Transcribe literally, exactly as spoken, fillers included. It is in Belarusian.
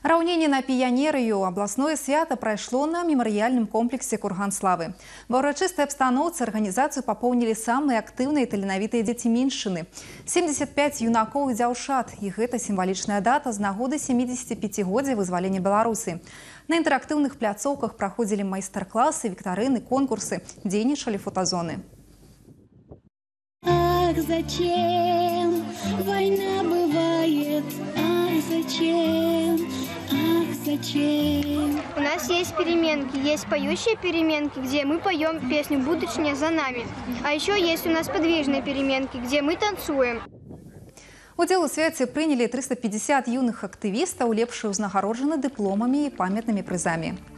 Раўненне на піянерыю абласное свята прайшло на мемарыяльным комплексе «Курган славы». Ва ўрачыстай абстаноўцы арганізацыю папоўнілі самыя актыўныя і таленавітыя дзеці меншчыны. семьдесят пять юнакоў і дзяўчат. І гэта сімвалічная дата з нагоды семидесятипятигоддзя вызвалення Беларуси. На інтэрактыўных пляцоўках праходзілі майстар-класы, віктарыны, конкурсы, дзейнічалі фотозоны. Ах, зачем война бывает? Ах, зачем? Ах, зачем? У нас есть переменки, есть поющие переменки, где мы поем песню «Будучня за нами». А еще есть у нас подвижные переменки, где мы танцуем. Удзел у свяце прынялі триста пятьдесят юных актывістаў, лепшыя ўзнагароджаны дыпломамі і памятнымі прызамі.